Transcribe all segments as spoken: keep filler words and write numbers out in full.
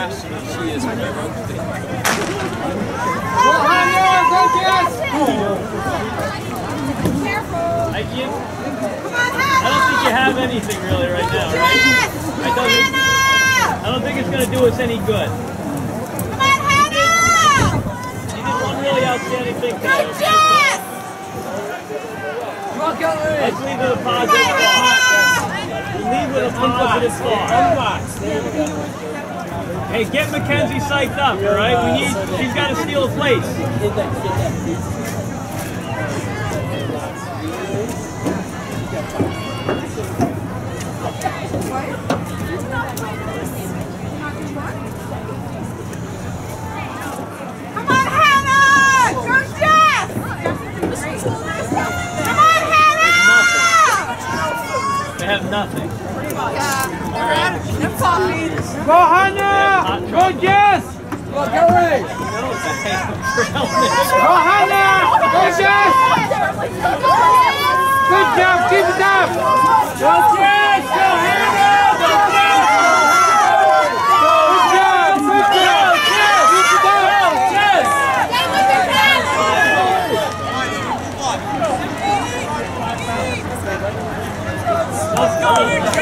passionate she is for their rugby. I, you, I don't think you have anything really right now, right? I don't think, I don't think it's going to do us any good. You did one really outstanding thing today. Let's leave with a positive thought. Leave with a positive thought. Hey, get Mackenzie psyched up, all right? We need. She's got to steal a place. Come on, Hannah! Go, Jess! Come on, Hannah! They have nothing. Go, Hannah! Go, Jess! Go, Kelly! Go, Hannah! Go, Jess! Good job, keep it up! Go, Jess! Go, Hannah! Go, Jess! Good job, good job! Jess! Keep it up! Jess! Let's go!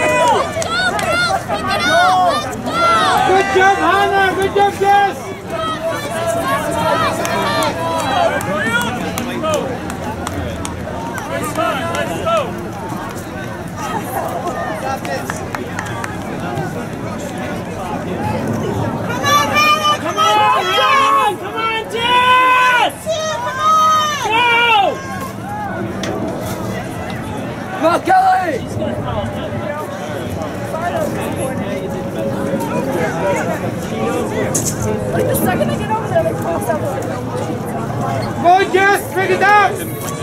Good job, Hannah! Good job, Jess! Let's go! Let's go! Come on, Hannah! Come on, Hannah! Come on, Jess! Come on! Go! Come on, Kelly! Like the second I get over there, they cross out. Go, Jess! Pick it up!